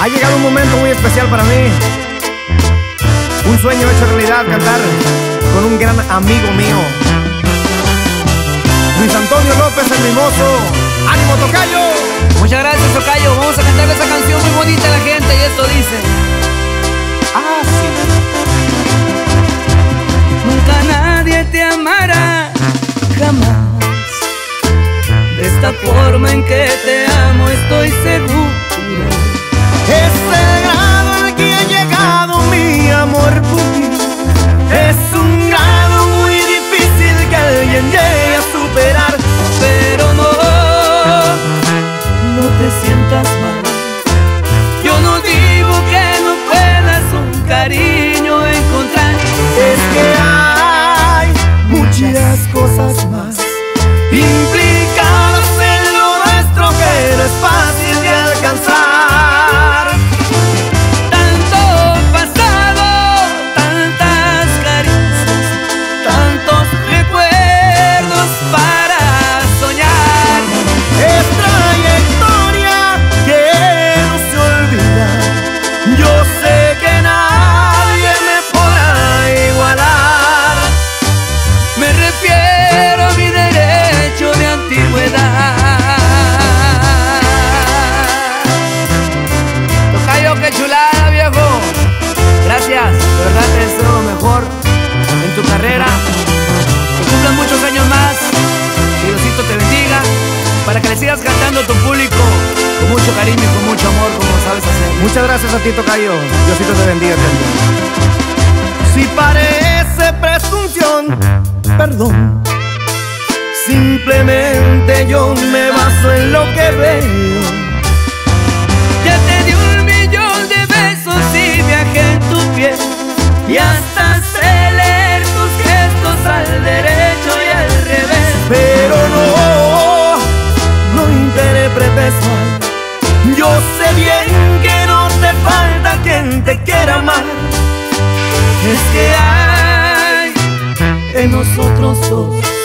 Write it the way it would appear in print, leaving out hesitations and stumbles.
llegado un momento muy especial para mí. Un sueño hecho realidad, cantar con un gran amigo mío, Luis Antonio López el Mimoso. ¡Ánimo, tocayo! Muchas gracias, tocayo. Vamos a cantarle esa canción muy bonita a la gente y esto dice así. Nunca nadie te amará, jamás, de esta forma en que te amo, estoy seguro. Ese grado al que ha llegado mi amor por ti es un grado muy difícil que alguien llegue a superar. Pero no te sientas mal. Yo no digo que no puedas un cariño encontrar. Es que hay muchas cosas más implicadas en lo nuestro que no es fácil de alcanzar. Tanto pasado, tantas caricias, tantos recuerdos para soñar. Es trayectoria que no se olvida. Yo sé que nadie me podrá igualar. Me refiero a mi derecho de antigüedad. Tocayo, qué chulada, viejo. Gracias, de verdad te deseo lo mejor en tu carrera. Que cumplan muchos años más. Que Diosito te bendiga, para que le sigas cantando a tu público con mucho cariño y con mucho amor, como lo sabes hacer. Muchas gracias a ti, tocayo. Diosito te bendiga también. Si parece presunción, perdón, simplemente yo me baso en lo que veo. Ya te di 1.000.000 de besos y viajé en tu piel, y hasta sé leer tus gestos al derecho y al revés. Pero no interpretes mal. Yo sé bien que no te falta quien te quiera amar. Es que hay en nosotros dos